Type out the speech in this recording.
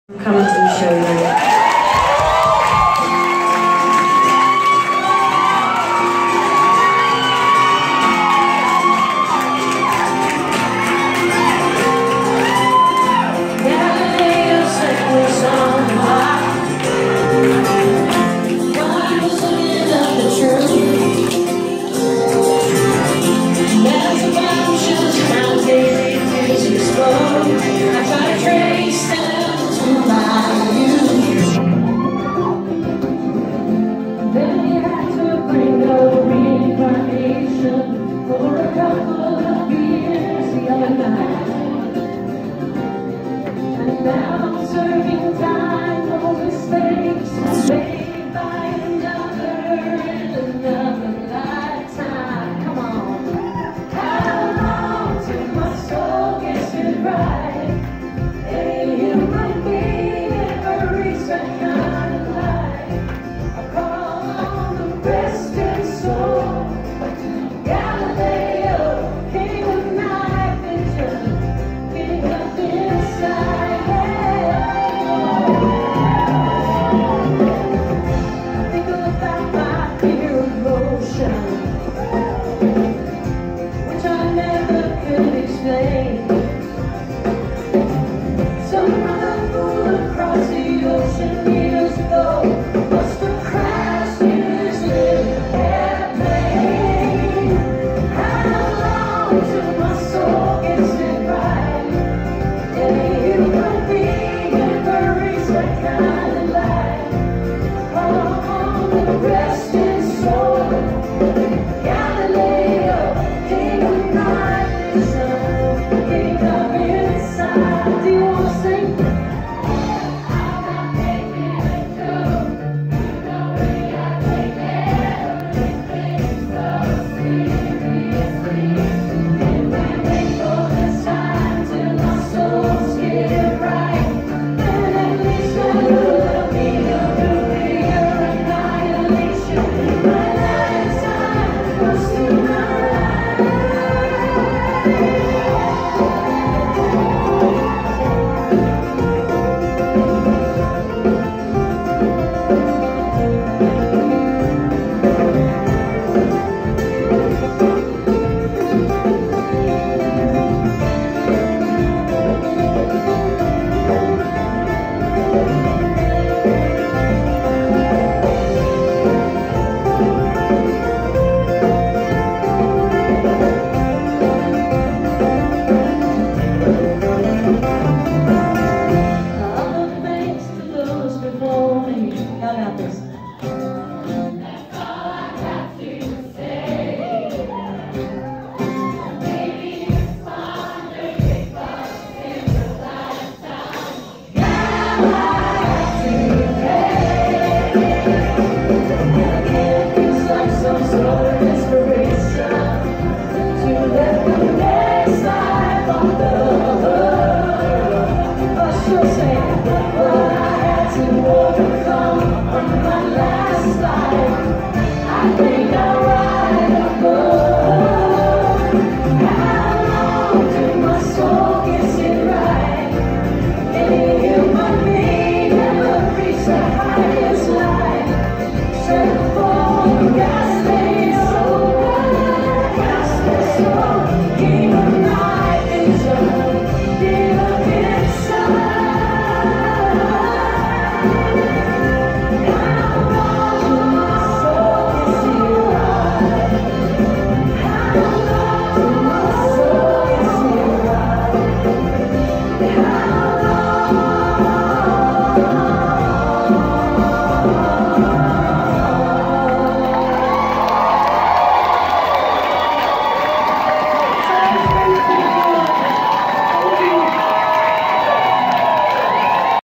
Coming to show you. Galileo set me on high. While I was looking at the truth, there's a bunch of outdated things explode. I try to trace them to my youth. Then you had to bring a reincarnation for a couple of years the other night. And now I'm serving time for mistakes made by another in another lifetime. Come on. How long till my soul gets it right? Any human being ever reached that kind of life? I call on the resting soul, Galileo, king of night vision, king of insight. Think about my fear of motion, which I never could explain. Some other fool across the ocean years ago must have crashed in his little airplane. How long till my soul gets it right? Any human being ever reached that kind of life? Oh, the resting soul, Galileo, king of night vision, king of insight. Do you want to sing? I'm not making it true. You know we are taking everything so seriously. If we wait for this time till our souls get it right, then at least there'll be a nuclear annihilation. My lifetime goes to my other thanks to those before me. Y'all got this. That's all I have to say. Maybe it's wonderful, but in a lifetime, now I have to pay. And again, it's like some sort of inspiration to let the next life on the hook. But she'll say, but I had to overcome